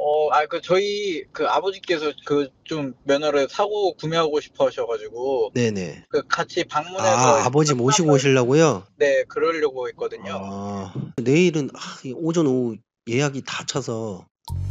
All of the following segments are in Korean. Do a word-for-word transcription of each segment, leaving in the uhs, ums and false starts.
어 아 그 저희 그 아버지께서 그 좀 면허를 사고 구매하고 싶어 하셔 가지고 네네. 그 같이 방문해서 아 이제 아버지 모시고 상담을 오시려고요? 네 그러려고 했거든요. 아 내일은 아 이 오전 오후 예약이 다 차서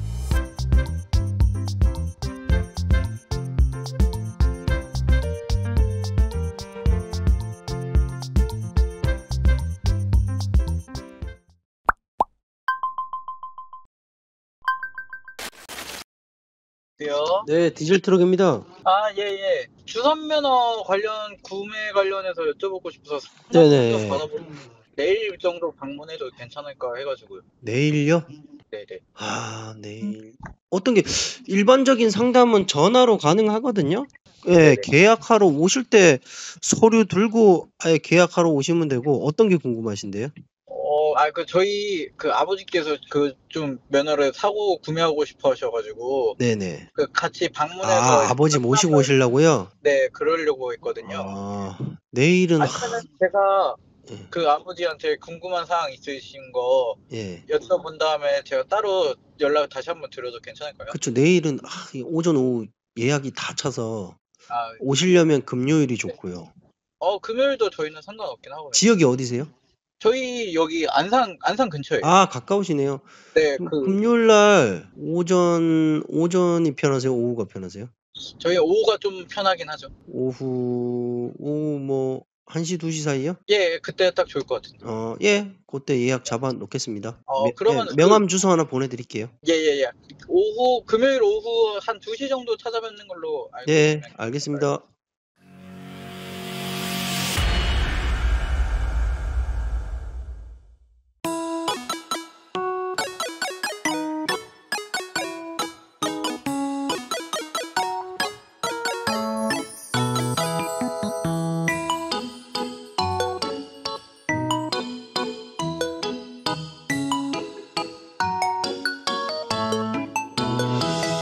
네요. 네 디젤 트럭입니다. 아 예예. 주선 면허 관련 구매 관련해서 여쭤보고 싶어서 상담 좀 네네. 받아보고 내일 정도 방문해도 괜찮을까 해 가지고요. 내일요? 네네. 아 내일 어떤 게 일반적인 상담은 전화로 가능하거든요. 예. 네네. 계약하러 오실 때 서류 들고 아예 계약하러 오시면 되고 어떤 게 궁금하신데요? 어 아 그 저희 그 아버지께서 그 좀 면허를 사고 구매하고 싶어 하셔 가지고 네네. 그 같이 방문해서 아 이제 아버지 모시고 상담을 오시려고요? 네 그러려고 했거든요. 아 내일은 아니면은 제가 예. 그 아버지한테 궁금한 사항 있으신 거 예. 여쭤본 다음에 제가 따로 연락을 다시 한번 드려도 괜찮을까요? 그쵸. 내일은 아 이 오전 오후 예약이 다 차서 아 오시려면 금요일이 네. 좋고요. 어 금요일도 저희는 상관없긴 하거든요. 지역이 어디세요? 저희 여기 안산 안산 근처에요. 아 가까우시네요. 네 그럼 그 금요일 날 오전 오전이 편하세요? 오후가 편하세요? 저희 오후가 좀 편하긴 하죠. 오후 오후 뭐 한 시 두 시 사이요? 예 그때 딱 좋을 것 같은데. 어 예. 고때 예약 네. 잡아 놓겠습니다. 명 어 예 그러면은 그 명함 주소 하나 보내 드릴게요. 예예예. 오후 금요일 오후 한 두 시 정도 찾아뵙는 걸로 알고 네 있으면 괜찮을까요? 알겠습니다.